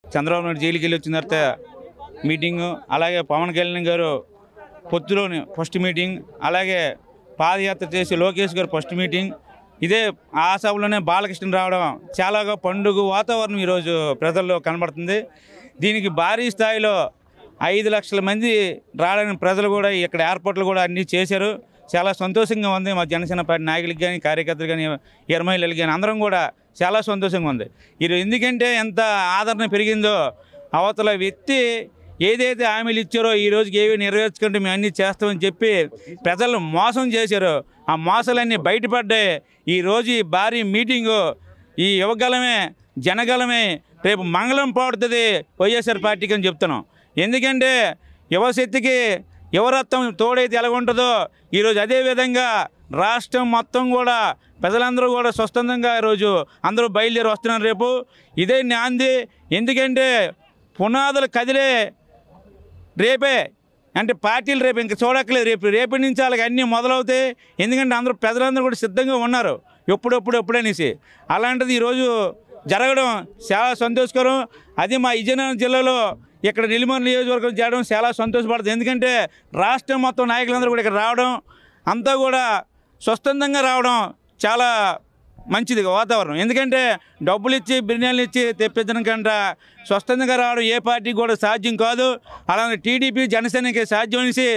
చంద్రబాబు నాయుడు జైలుకి వెళ్ళి వచ్చిన తర్వాత మీటింగు, అలాగే పవన్ కళ్యాణ్ గారు పొత్తులోని ఫస్ట్ మీటింగ్, అలాగే పాదయాత్ర చేసి లోకేష్ గారు ఫస్ట్ మీటింగ్, ఇదే ఆ సభలోనే బాలకృష్ణ రావడం చాలా పండుగ వాతావరణం ఈరోజు ప్రజల్లో కనబడుతుంది. దీనికి భారీ స్థాయిలో 5 లక్షల మంది రావడానికి ప్రజలు కూడా ఇక్కడ ఏర్పాట్లు కూడా అన్నీ చేశారు. చాలా సంతోషంగా ఉంది. మా జనసేన పార్టీ నాయకులకి కానీ, కార్యకర్తలు కానీ, ఎర్మహిళలు కానీ అందరం కూడా చాలా సంతోషంగా ఉంది. ఈరోజు ఎందుకంటే ఎంత ఆదరణ పెరిగిందో, అవతల వ్యక్తి ఏదైతే హామీలు ఇచ్చారో ఈ రోజుకి ఏవి నెరవేర్చుకుంటే మేము అన్నీ చేస్తామని చెప్పి ప్రజలు మోసం చేశారో ఆ మోసాలన్నీ బయటపడ్డాయి. ఈరోజు ఈ భారీ మీటింగు ఈ యువగలమే జనగలమే రేపు మంగళం పాడుతుంది వైఎస్ఆర్ పార్టీకి అని చెప్తున్నాం. ఎందుకంటే యువశక్తికి యువరత్నం తోడైతే ఎలాగుంటుందో ఈరోజు అదేవిధంగా రాష్ట్రం మొత్తం కూడా ప్రజలందరూ కూడా స్వస్థందంగా ఈరోజు అందరూ బయలుదేరి వస్తున్నారు. రేపు ఇదే నాంది. ఎందుకంటే పునాదులు కదిలే రేపే, అంటే పార్టీలు రేపు ఇంకా చూడక్కలేదు. రేపటి నుంచి వాళ్ళకి అన్నీ మొదలవుతాయి. ఎందుకంటే ప్రజలందరూ కూడా సిద్ధంగా ఉన్నారు ఎప్పుడనేసి. అలాంటిది ఈరోజు జరగడం చాలా సంతోషకరం. అది మా విజయనగరం జిల్లాలో ఇక్కడ నెల్లిమర్ల నియోజకవర్గం చేయడం చాలా సంతోషపడుతుంది. ఎందుకంటే రాష్ట్రం మొత్తం నాయకులందరూ కూడా ఇక్కడ రావడం, అంతా కూడా స్వస్థందంగా రావడం చాలా మంచిది వాతావరణం. ఎందుకంటే డబ్బులు ఇచ్చి బిర్యానీలు ఇచ్చి తెప్పించడం కంటే స్వస్థందంగా రావడం ఏ పార్టీకి కూడా సాధ్యం కాదు. అలాగే టీడీపీ జనసేనకి సాధ్యం అనేసి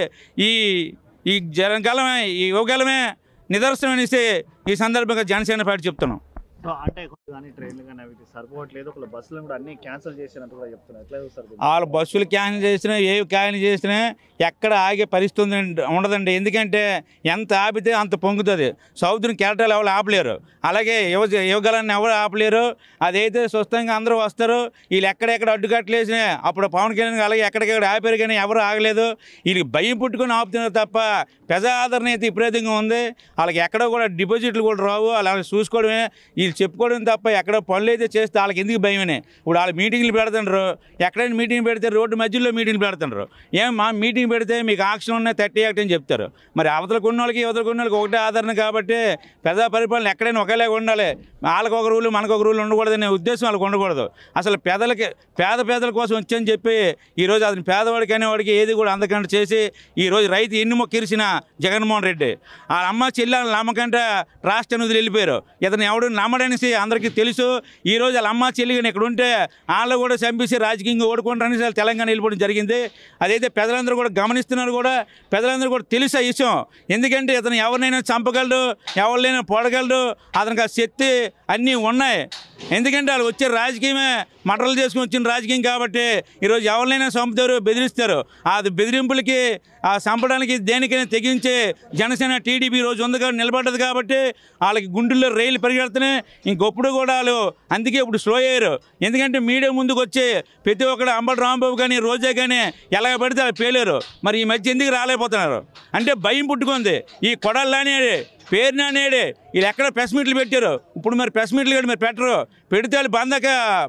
ఈ జనగలమే ఈ యువగలమే నిదర్శనం అనేసి ఈ సందర్భంగా జనసేన పార్టీ చెప్తున్నాం. అంటే ట్రైన్లు కానీ అవి సరిపోవట్లేదు, ఒక బస్సులు కూడా అన్ని క్యాన్సిల్ చేసినట్టు కూడా చెప్తున్నారు. ఎట్లా సార్? వాళ్ళు బస్సులు క్యాన్సిల్ చేసినా ఏవి క్యాన్సిల్ చేసినా ఎక్కడ ఆగే పరిస్థితి ఉండదండి. ఎందుకంటే ఎంత ఆపితే అంత పొంగుతుంది. సముద్రం కెరటాలు ఎవరు ఆపలేరు, అలాగే యువగలాన్ని ఎవరు ఆపలేరు. అదైతే స్వస్థంగా అందరూ వస్తారు. వీళ్ళు ఎక్కడెక్కడ అడ్డుకట్టలేసినా అప్పుడు పవన్ కళ్యాణ్ అలాగే ఎక్కడికెక్కడ ఆపారు, కానీ ఎవరు ఆగలేదు. వీళ్ళకి భయం పుట్టుకొని ఆపుతున్నారు తప్ప ప్రజా ఆదరణ అయితే విపరీతంగా ఉంది. వాళ్ళకి ఎక్కడో కూడా డిపాజిట్లు కూడా రావు. అలా చూసుకోవడమే, వీళ్ళు చెప్పుకోవడం తప్ప ఎక్కడో పనులు అయితే చేస్తే వాళ్ళకి ఎందుకు భయమనే. ఇప్పుడు వాళ్ళు మీటింగ్లు పెడుతుండ్రు, ఎక్కడైనా మీటింగ్ పెడితే రోడ్డు మధ్యలో మీటింగ్లు పెడుతుండ్రు. మా మీటింగ్ పెడితే మీకు ఆక్షన్ ఉన్నాయి 30 యాక్ట్ అని చెప్తారు. మరి అవతలకు ఉన్న వాళ్ళకి ఒకటే ఆదరణ కాబట్టి ప్రజా పరిపాలన ఎక్కడైనా ఒకేలాగా ఉండాలి. వాళ్ళకి ఒక రూలు మనకు ఒక రూలు ఉండకూడదనే ఉద్దేశం వాళ్ళకి ఉండకూడదు. అసలు పేదల కోసం వచ్చని చెప్పి ఈరోజు అతను పేదవాడికి అనేవాడికి ఏది కూడా అందకంటే చేసి ఈరోజు రైతు ఎన్ని మొక్కిరిసిన జగన్మోహన్ రెడ్డి వాళ్ళ అమ్మ చెల్లెలను నమ్మకంటే రాష్ట్రాన్ని వదిలి వెళ్ళిపోయారు. ఇతను ఎవడు నమ్మడనేసి అందరికీ తెలుసు. ఈరోజు వాళ్ళ అమ్మ చెల్లిని ఇక్కడ ఉంటే వాళ్ళు కూడా చంపేసి రాజకీయంగా ఓడుకుంటారనేసి వాళ్ళు తెలంగాణ వెళ్ళిపోవడం జరిగింది. అదైతే ప్రజలందరూ కూడా గమనిస్తున్నారు, కూడా ప్రజలందరూ కూడా తెలుసు ఆ విషయం. ఎందుకంటే ఇతను ఎవరినైనా చంపగలడు, ఎవరినైనా పొడగలడు, అతనికి ఆ శక్తి అన్నీ ఉన్నాయి. ఎందుకంటే వాళ్ళు వచ్చే రాజకీయమే మటర్లు చేసుకుని వచ్చిన రాజకీయం కాబట్టి ఈరోజు ఎవరినైనా చంపుతారు, బెదిరిస్తారు. అది బెదిరింపులకి ఆ చంపడానికి దేనికైనా తెగించి జనసేన టీడీపీ రోజు ఉంది కాబట్టి నిలబడ్డది కాబట్టి వాళ్ళకి గుండెల్లో రైలు పరిగెడుతున్నాయి. ఇంకొప్పుడు కూడా వాళ్ళు అందుకే ఇప్పుడు స్లో అయ్యారు. ఎందుకంటే మీడియా ముందుకు వచ్చి ప్రతి ఒక్కరు అంబటి రాంబాబు కానీ రోజా కానీ ఎలాగ పడితే అలా పేలేరు. మరి ఈ మధ్య ఎందుకు రాలేకపోతున్నారు అంటే భయం పుట్టుకుంది. ఈ కొడాలని పేరుని అనేది వీళ్ళు ఎక్కడ ప్రెస్ మీట్లు పెట్టారు. ఇప్పుడు మరి ప్రెస్ మీట్లు కూడా మరి పెట్టరు. పెడితే వాళ్ళు బందక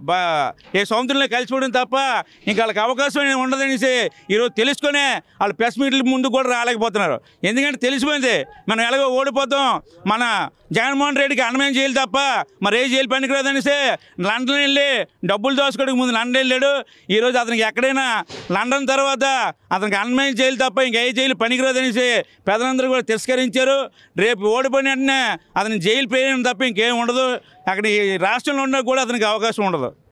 ఏ సముద్రంలో కలిసిపోవడం తప్ప ఇంకా వాళ్ళకి అవకాశం ఉండదనేసి ఈరోజు తెలుసుకునే వాళ్ళు ప్రెస్ మీట్ల ముందు కూడా రాలేకపోతున్నారు. ఎందుకంటే తెలిసిపోయింది మనం ఎలాగో ఓడిపోతాం, మన జగన్మోహన్ రెడ్డికి అన్నమయం చేయాలి తప్ప మరి ఏ జైలు పనికిరాదనేసి లండన్ వెళ్ళి డబ్బులు దోసుకోవడానికి ముందు లండన్ వెళ్ళాడు. ఈరోజు అతనికి ఎక్కడైనా లండన్ తర్వాత అతనికి అన్నమయం చేయాలి తప్ప ఇంకా ఏ జైలు పనికిరాదనేసి ప్రజలందరూ కూడా తిరస్కరించారు. రేపు ఓడిపోయిన వెంటనే అతని జైలు పేయడం తప్ప ఇంకేం ఉండదు. అక్కడ ఈ రాష్ట్రంలో ఉన్నా కూడా అతనికి అవకాశం ఉండదు.